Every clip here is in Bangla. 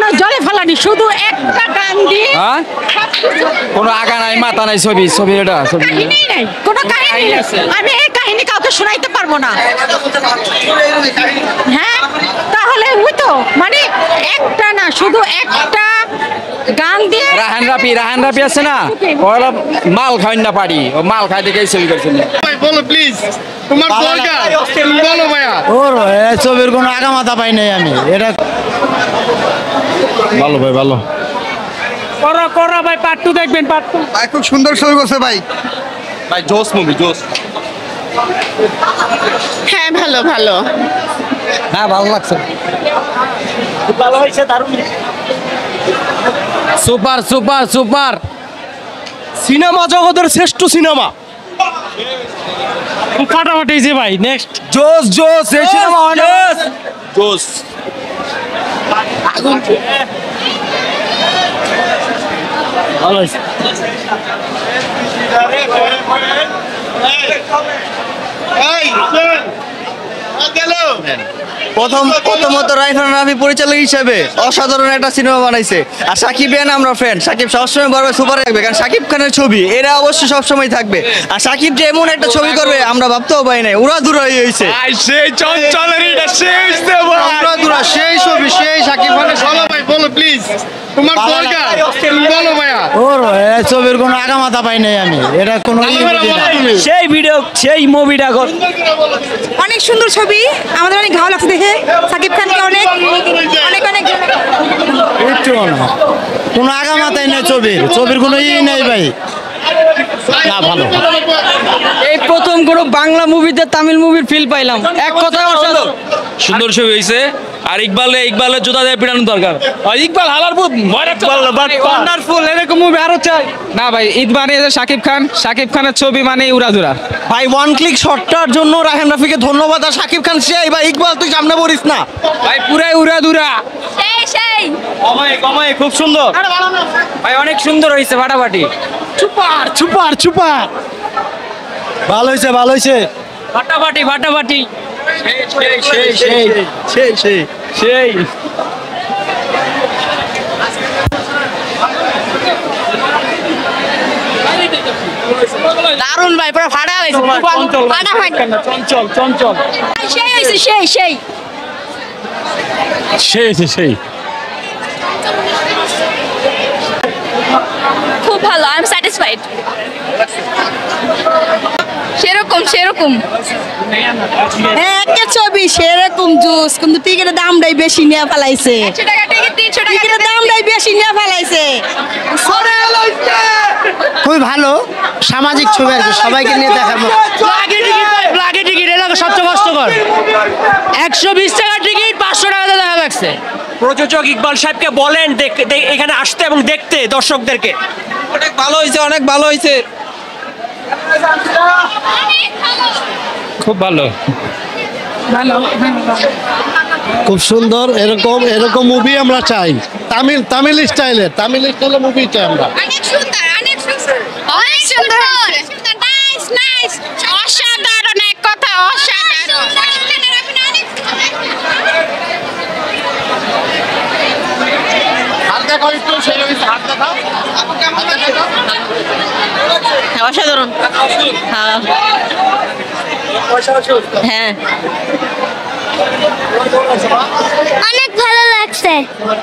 জলে ফেলানি, শুধু একটা গান দিয়ে কোনো আগা নাই মাথা নাই ছবি এটা কাহিনী নাই, কোনো কাহিনী নেই। আমি এই কাহিনী কাউকে শোনাইতে পারবো না। হ্যাঁ, তাহলে ওই তো মানে একটা না, শুধু একটা গান দিয়ে রাহান রাফি আছে না, ওরা মাল খাই না পারি, ও মাল খাই দেখে ছবি করছেন। বলো প্লিজ, তোমার দরকার বলো ভাইয়া। ওর ছবির কোনো আগা মাথা পাই নাই আমি। এটা ভালো ভাই, ভালো করা ভাই, পার্ট 2 দেখবেন, পার্ট 2 ভাই খুব সুন্দর ছবি করছে ভাই। ভাই জোস মুভি, জোস। হ্যাঁ ভালো ভালো, হ্যাঁ ভালো লাগছে, ভালো হয়েছে, দারুণ। সুপার সুপার সুপার, সিনেমা জগতের শ্রেষ্ঠ সিনেমা। খুব ফাটাফাটি হয়েছে ভাই। নেক্সট জোস জোস, এই সিনেমা অনেক জোস। ভালো হয়েছে। প্রথমত রাইফান রাফি পরিচালক হিসেবে অসাধারণ একটা সিনেমা বানাইছে। আর সাকিব খান আমরা ফ্যান, সাকিব সবসময় বলবে সুপার থাকবে, কারণ সাকিব খানের ছবি এরা অবশ্যই সবসময় থাকবে। আর সাকিব যে এমন একটা ছবি করবে আমরা ভাবতেও পাই নাই, উড়াধুরা হয়েছে সেই চঞ্চলের এটা শেষ দেব, উড়াধুরা সেই ছবি, সেই সাকিব খানের বলো ভাই, বলো প্লিজ, তোমার দরকার বলো ভাইয়া। ওর ছবির কোনো আগা মাথা পাই নাই আমি। এটা কোনো সেই ভিডিও, সেই মুভিটা অনেক সুন্দর ছবি, আমাদের অনেক ভালো লাগছে দেখে। সাকিব খানকে অনেক অনেক অনেক একটু না, কোনো আগা মাথায় নেই ছবির কোনো নাই ভাই। না ভালো, এই প্রথম কোনো বাংলা মুভিতে তামিল মুভির ফিল পাইলাম। এক কথায় অসাধারণ সুন্দর ছবি হয়েছে। আর ইকবালের জুতা দিয়ে পিটানোর দরকার। ইকবাল হালার ভূত, ওয়ান্ডারফুল, এরকম মুভি আরো চাই। না ভাই, ঈদ মানে শাকিব খানের ছবি মানে উড়াধুরা। ভাই ওয়ান ক্লিক শটটার জন্য রাহান রাফিকে ধন্যবাদ। আর সাকিব খান সেই ভাই, ইকবাল তুই সামনে পড়িস না ভাই, পুরাই উড়াধুরা। সেই কমায় খুব সুন্দর ভাই, অনেক সুন্দর হয়েছে, ফাটাফাটি। চুপার ভালো হয়েছে ফাটাফাটি সেই দারুণ ভাই, পুরো ফাটা হয়েছে, চঞ্চল সেই হয়েছে, সেই খুব ভালো, আই এম স্যাটিসফাইড। সেরকম একটা ছবি সেরকম জুস, কিন্তু টিকিটের দামটাই বেশি নিয়ে ফেলাইছে। 100 টাকা টিকিট, 300 টাকা টিকিটের দামটাই বেশি নিয়ে ফেলাইছে। খুবই ভালো সামাজিক ছবি আর কি, সবাইকে নিয়ে দেখার মতো। লাগে টিকিট এলাকা সবচেয়ে কষ্টকর। 120 টাকা টিকিট 500 টাকাতে দেখা লাগছে। প্রযোজক ইকবাল সাহেবকে বলেন এখানে আসতে এবং দেখতে দর্শকদেরকে। অনেক ভালো হয়েছে। খুব ভালো। খুব সুন্দর, এরকম মুভি আমরা চাই। তামিল স্টাইলে মুভি চাই আমরা। অনেক সুন্দর নাইস, অসাধারণ, এক কথা অসাধারণ। অসাধারণ, হ্যাঁ অনেক ভালো লাগছে।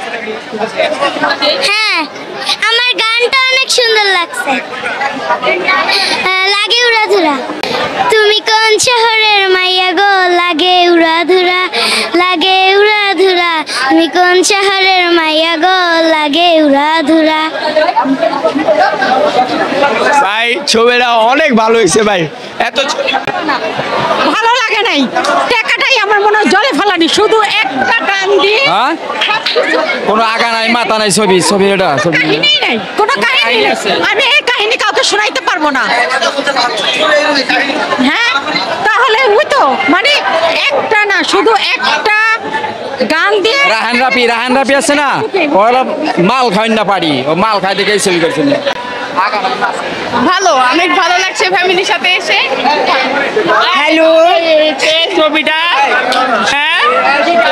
হ্যাঁ, আমার গানটা অনেক সুন্দর লাগছে। লাগে উড়াধুরা। তুমি কোন শহরের মাইয়া গো, লাগে উড়াধুরা, লাগে উড়াধুরা। তুমি কোন শহরের মাইয়া গো, লাগে উড়াধুরা। ভাই ছবিটা অনেক ভালো হয়েছে ভাই। এত ভালো লাগে নাই, টাকাটাই আমার মনে হয় জলে ফেলানি, শুধু একটা গান দিয়ে কোনো আগা নাই মাথা নাই ছবি এটা কাহিনী নাই, কোনো কাহিনী নেই। আমি এই কাহিনী কাউকে শোনাইতে পারবো না। হ্যাঁ, তাহলে ওই তো মানে একটা না, শুধু একটা গান দিয়ে রাহান রাফি আছে না, ওরা মাল খাই না পারি, ও মাল খাই দেখে ছবি করছেন। ভালো, অনেক ভালো লাগছে ফ্যামিলির সাথে এসে। হ্যালো, ছবিটা হ্যাঁ